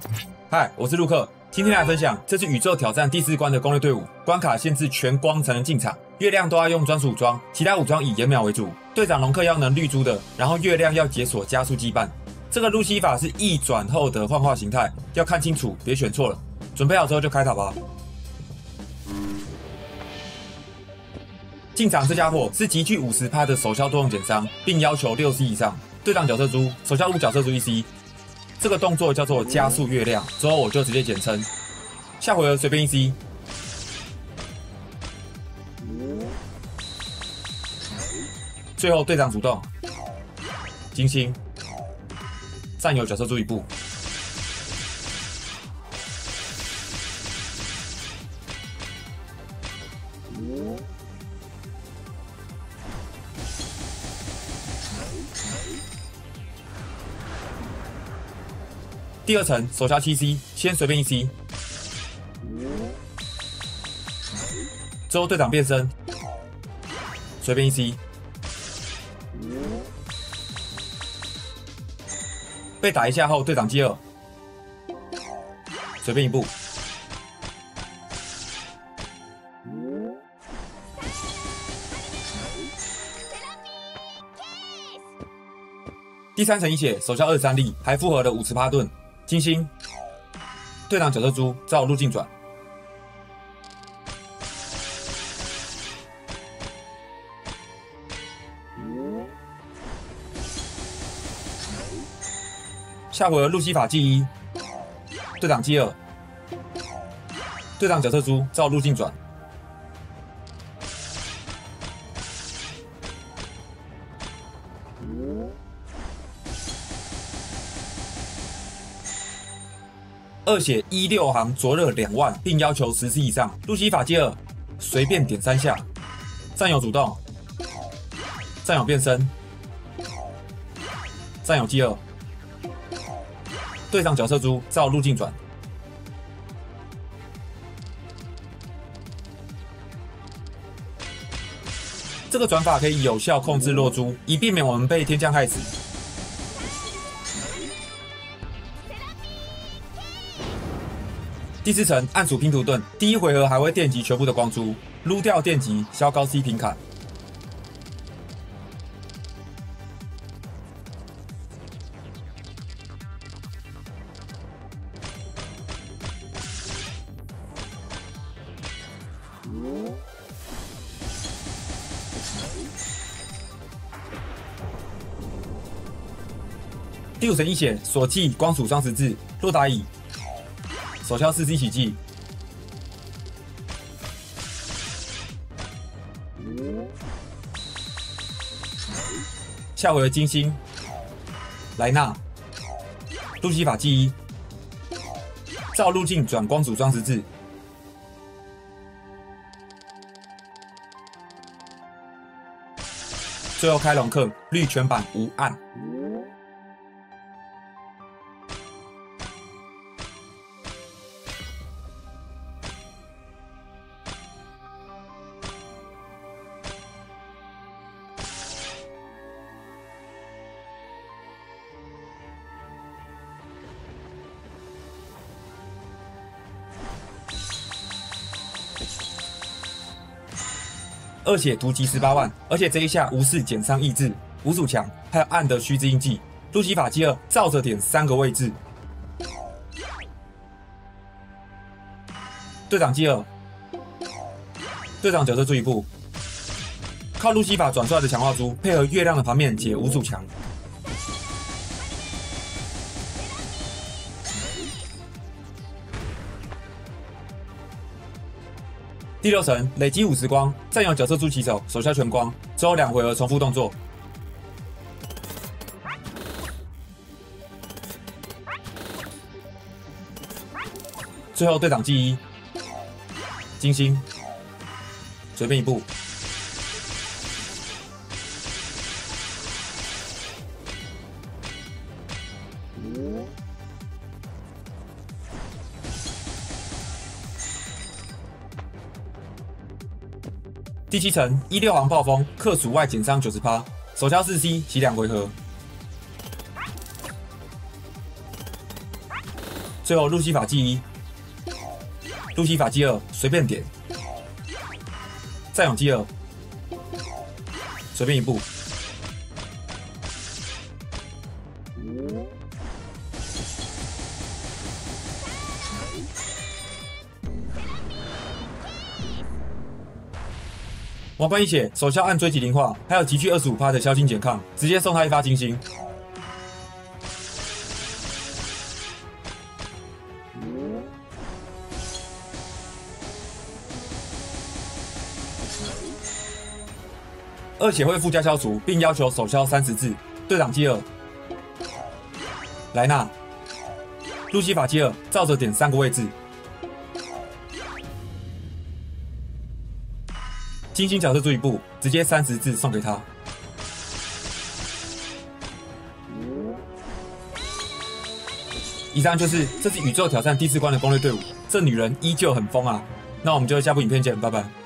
嗨，我是陆克，今天来分享这是宇宙挑战第4关的攻略队伍，关卡限制全光才能进场，月亮都要用专属武装，其他武装以岩秒为主。队长龙克要能绿珠的，然后月亮要解锁加速羁绊。这个路西法是一转后的幻化形态，要看清楚，别选错了。准备好之后就开塔吧。进场这家伙是集聚50%的手效多用减伤，并要求6C 以上。队长角色猪，手效5角色猪1C。这个动作叫做加速月亮，之后我就直接简称。下回合随便1C。最后队长主动，金星，占有角色猪1步。第2层手效7C， 先随便1C， 之后队长变身，随便1C， 被打一下后队长接2，随便1步。第3层一血手效23力，还复合了50%盾。金星，队长角色猪照路径转，下回合路西法记1，队长记2，队长角色猪照路径转。2血16行灼热2万，并要求10C 以上。路西法接2，随便点3下。战友主动，战友变身，战友记2，队长角色猪照路径转。这个转法可以有效控制落珠，以避免我们被天降害死。第4层暗属拼图盾，第1回合还会电击全部的光珠，撸掉电击，消高 C 平砍。第5层一血锁气光属双十字，若打乙。手效4C 起技，下回合金星，莱纳，路西法记1，照路径转光属双十字，最后开龙克绿全版无暗。2血突击18万，而且这一下无视减伤抑制、无主强，还有暗的虚之印记。路西法记2照着点3个位置。队长记2，队长角色注1步，靠路西法转出来的强化珠，配合月亮的盘面解无主强。第6层累积50光，占有角色猪起手，手效全光，之后2回合重复动作。最后队长记1，金星，随便1步。第7层16行暴风，克除外减伤90%，手消4C，起2回合。 最后路西法记1，路西法记2，随便点，战勇记2，随便一步。王冠一血，手下按追击灵化，还有集聚25%的消金减抗，直接送他一发金星。2血会附加消除，并要求手消30字。队长记2，莱纳，路西法记2，照着点3个位置。金星角色注一步，直接30字送给他。以上就是这次宇宙挑战第4关的攻略队伍，这女人依旧很疯啊！那我们就下部影片见，拜拜。